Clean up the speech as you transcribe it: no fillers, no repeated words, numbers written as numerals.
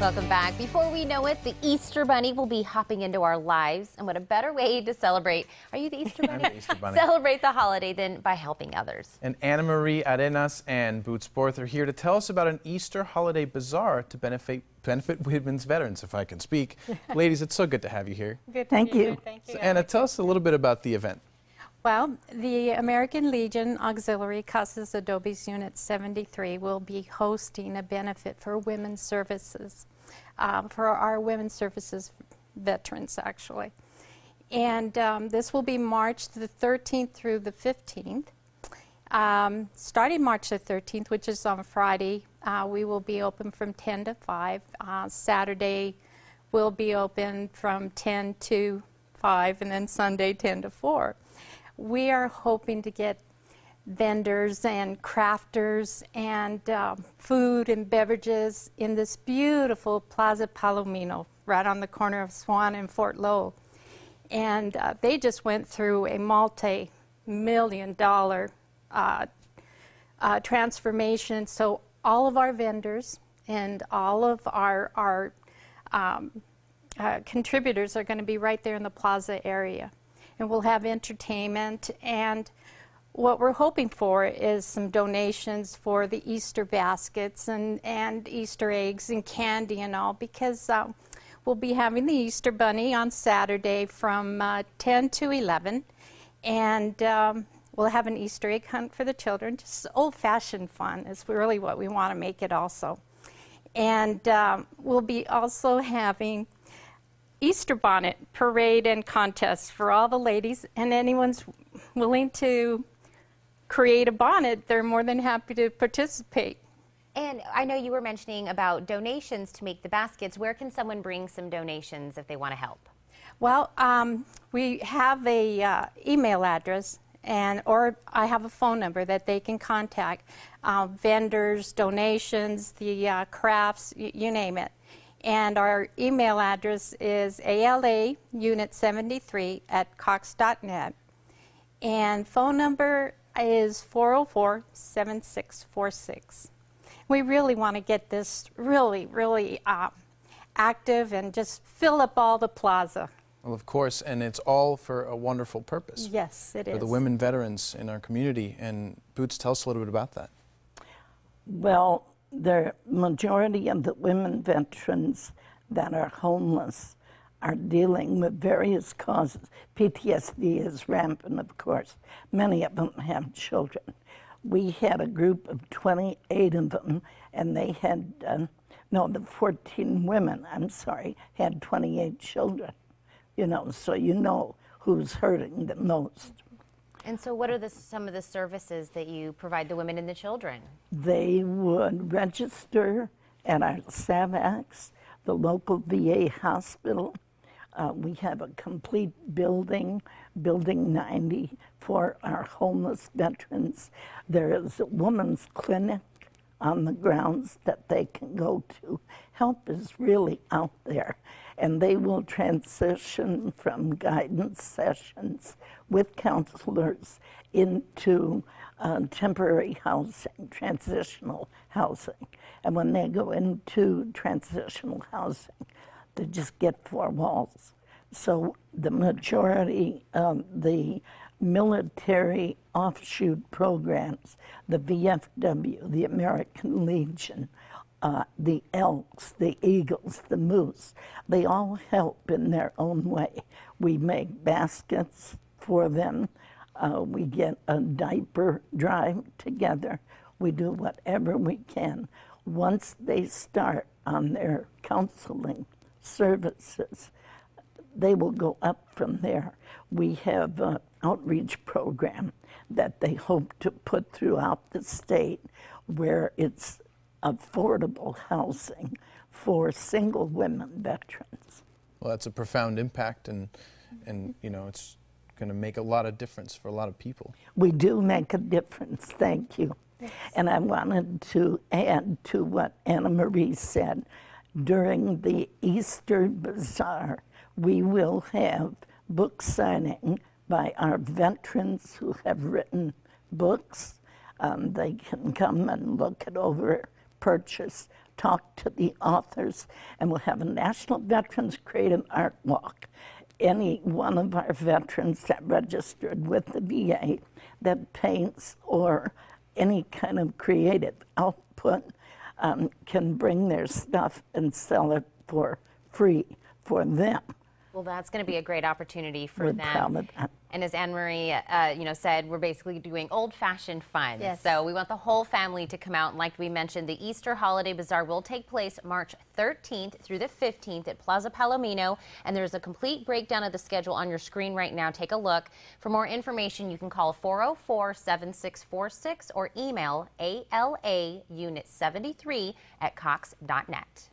Welcome back. Before we know it, the Easter Bunny will be hopping into our lives. And what a better way to celebrate. Are you the Easter Bunny? I'm the Easter Bunny. Celebrate the holiday than by helping others. And Anna Marie Arenas and Boots Borth are here to tell us about an Easter holiday bazaar to benefit women's veterans, if I can speak. Ladies, it's so good to have you here. Good. Thank you. Thank you. So, Anna, tell us a little bit about the event. Well, the American Legion Auxiliary Casas Adobes Unit 73 will be hosting a benefit for women's services, for our women's services veterans, actually. And this will be March the 13th through the 15th. Starting March the 13th, which is on Friday, we will be open from 10 to 5. Saturday will be open from 10 to 5, and then Sunday 10 to 4. We are hoping to get vendors and crafters and food and beverages in this beautiful Plaza Palomino right on the corner of Swan and Fort Lowell. And they just went through a multi-million-dollar transformation. So all of our vendors and all of our contributors are going to be right there in the plaza area. And we'll have entertainment, and what we're hoping for is some donations for the Easter baskets and Easter eggs and candy and all, because we'll be having the Easter Bunny on Saturday from 10 to 11, and we'll have an Easter egg hunt for the children. Just old-fashioned fun is really what we want to make it also. And we'll be also having Easter bonnet parade and contest for all the ladies, and anyone's willing to create a bonnet, they're more than happy to participate. And I know you were mentioning about donations to make the baskets. Where can someone bring some donations if they want to help? Well, we have a email address, or I have a phone number that they can contact. Vendors, donations, the crafts, you name it. And our email address is alaunit73@cox.net. And phone number is 404-7646. We really want to get this really active and just fill up all the plaza. Well, of course, and it's all for a wonderful purpose. Yes, it is. For the women veterans in our community. And Boots, tell us a little bit about that. Well, the majority of the women veterans that are homeless are dealing with various causes. PTSD is rampant, of course. Many of them have children. We had a group of 28 of them, and they had, the 14 women, I'm sorry, had 28 children. You know, so you know who's hurting the most. And so what are some of the services that you provide the women and the children? They would register at our SAVAX, the local VA hospital. We have a complete building, Building 90, for our homeless veterans. There is a women's clinic on the grounds that they can go to. Help is really out there, and they will transition from guidance sessions with counselors into temporary housing, transitional housing. And when they go into transitional housing, they just get 4 walls. So the majority of the military offshoot programs, the VFW, the American Legion, the Elks, the Eagles, the Moose, they all help in their own way. We make baskets for them. We get a diaper drive together. We do whatever we can. Once they start on their counseling services, they will go up from there. We have an outreach program that they hope to put throughout the state where it's affordable housing for single women veterans. Well, that's a profound impact, and you know, it's going to make a lot of difference for a lot of people. We do make a difference, thank you. Yes. And I wanted to add to what Anna Marie said. During the Easter Bazaar, we will have book signing by our veterans who have written books. They can come and look it over, purchase talk to the authors, and we'll have a National Veterans Creative Art Walk. Any one of our veterans that registered with the VA that paints or any kind of creative output can bring their stuff and sell it for free for them. Well, that's going to be a great opportunity for We're them. proud of that. And as Anne Marie, said, we're basically doing old-fashioned fun. Yes. So we want the whole family to come out. And like we mentioned, the Easter Holiday Bazaar will take place March 13th through the 15th at Plaza Palomino. And there's a complete breakdown of the schedule on your screen right now. Take a look. For more information, you can call 404-7646 or email ALAunit73@cox.net.